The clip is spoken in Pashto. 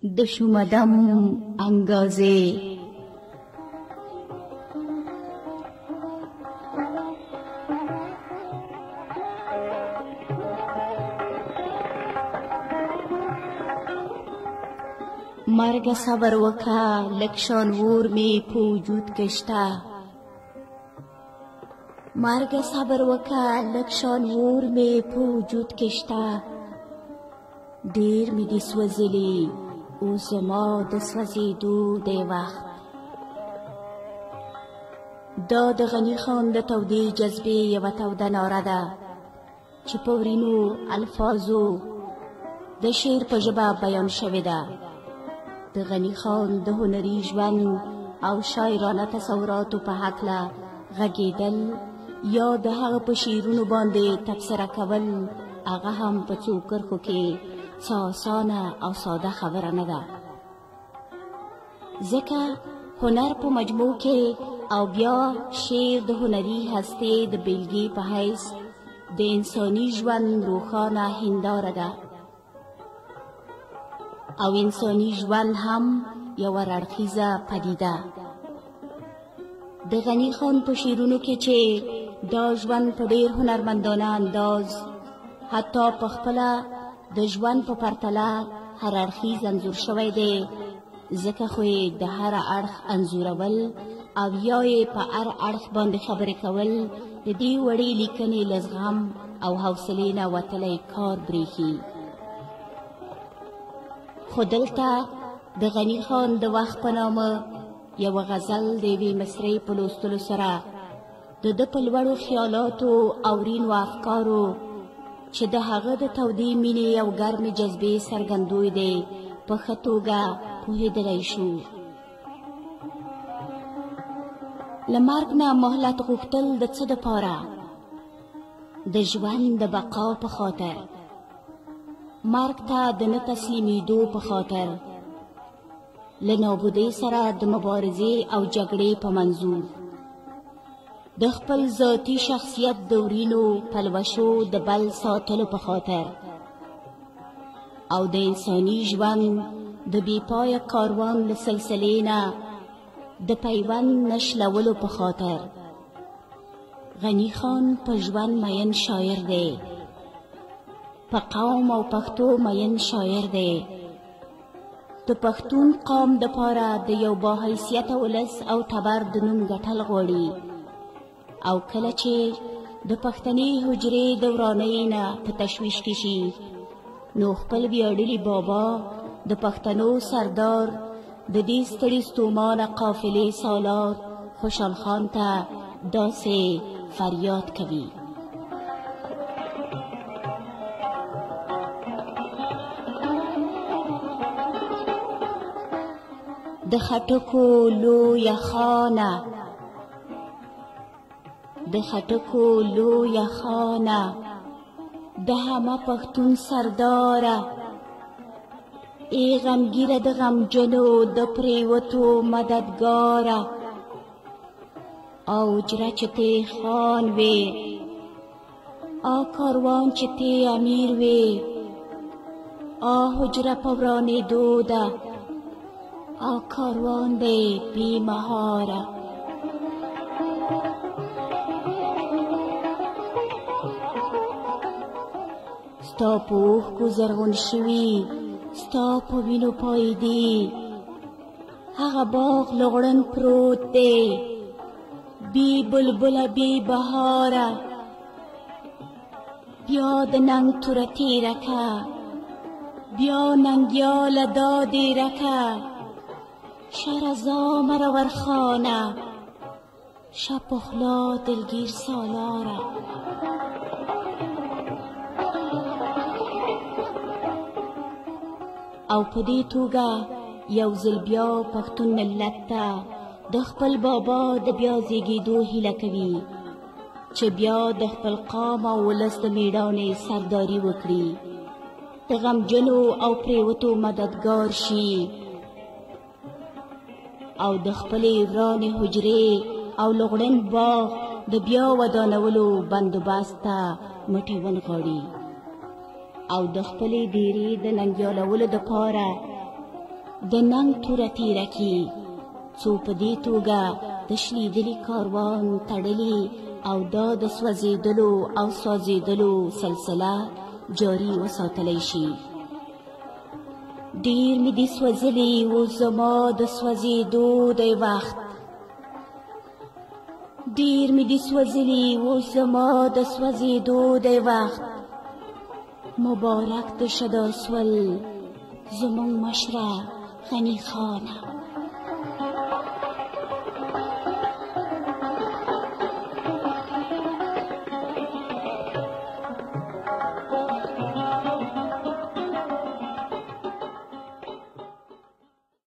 د شومدم انگازه مرگ صبر وکا لکشان وور می پوجود کشتا مرگ صبر وکا لکشان وور می پوجود کشتا دیر می دی سوزلی او زما د سوزیدو دی وقت دا د غنی خان د تودې جذبې یوه توده ناره ده چې په ورینو الفاظو د شعر په ژبه بیان شوې ده د غنی خان د هنري ژوند او شاعرانه تصوراتو په هکله غږېدل یا د هغه په شعرونو باندې تبصره کول هغه هم په څو کرښو کې څه اسانه او ساده خبره نه ده ځکه هنر په مجموع کې او بیا شعر د هنري هستې د بیلګې په حیث د انساني ژوند روښانه هنداره ده او انساني ژوند هم یوه رړخیزه پدیده د غنی خان په شعرونو کې چې دا ژوند په ډېر هنرمندانه انداز حتی په خپله د ژوند په پرتله هر اړخیز انځور شوی دی ځکه خو یې د هر اړخ انځورول او یا یې په هر اړخ باندې خبرې کول د دې وړې لیکنې له زغم او حوصلې نه وتلی کار برېښي خو دلته د غنی خان د وخت په نامه یوه غزل د یوې مصرۍ په لوستلو سره د ده په لوړو خیالاتو او رینو افکارو چې د هغه د تودې مینې او ګرمې جذبې څرګندوی دی په ښه توګه پوهېدلی شو له مرګ نه مهلت غوښتل د څه دپاره د ژوند د بقا په خاطر مرګ ته د نه تسلیمېدو په خاطر له نابودۍ سره د مبارزې او جګړې په منظور د خپل ذاتي شخصیت د ورینو پلوشو د بل ساتلو په خاطر او د انساني ژوند د بېپایه کاروان له سلسلې نه د پیوند نښلولو په خاطر غنی خان په ژوند مین شاعر دی په قوم او پښتو مین شاعر دی د پښتون قوم دپاره د یو باحیثیته ولس او تبر د نوم ګټل غواړي او کله چې د پښتني حجرې د ورانۍ نه په تشویش کې شي نو خپل ویاړلي بابا د پښتنو سردار د دې ستړي ستومانه قافلې سالار خوشحال خان ته داسې فریاد کوي د خټکو لویه خانه د خټکو لویه خانه د همه پښتون سرداره ای غمگیره د غمجنو د پریوتو مددگاره او جره چې تی خان وی آ کاروان چې تی امیر وی آ حجره په ورانېدو ده آ کاروان دی بی مهاره ستا په اوښکو زرغون شوي ستا په وینو پایدي هغه باغ لغړن پروت دی بی بلبله بی بهاره بیا د ننګ توره تیره که بیا ننګیاله دا دیره که شرزا مرور خانه شب پخلا دلگیر سالاره او په دې توګه یو ځل بیا پښتون ملت ته د خپل بابا د بیا زیږېدو هیله کوي چې بیا د خپل قام او ولس د میړانې سرداري وکړي د غمجنو او پریوتو مددګار شي او د خپلې ورانې حجرې او لغړن باغ د بیا ودانولو بندوبست ته مټې ونغاړي او د خپلې ډیرې د ننګیالولو دپاره د ننګ توره تیرکی څو په دې توګه د شلیدلي کاروان تړلي او دا د سوځېدلو او سوځېدلو سلسله جاري وساتلی شي. ډېر مې دي سوځلي و زما د سوځېدو دی وخت، ډېر مې دي سوځلي و زما د سوځېدو دی وخت. مبارک د شدا سول زمونږ مشره غني خانه.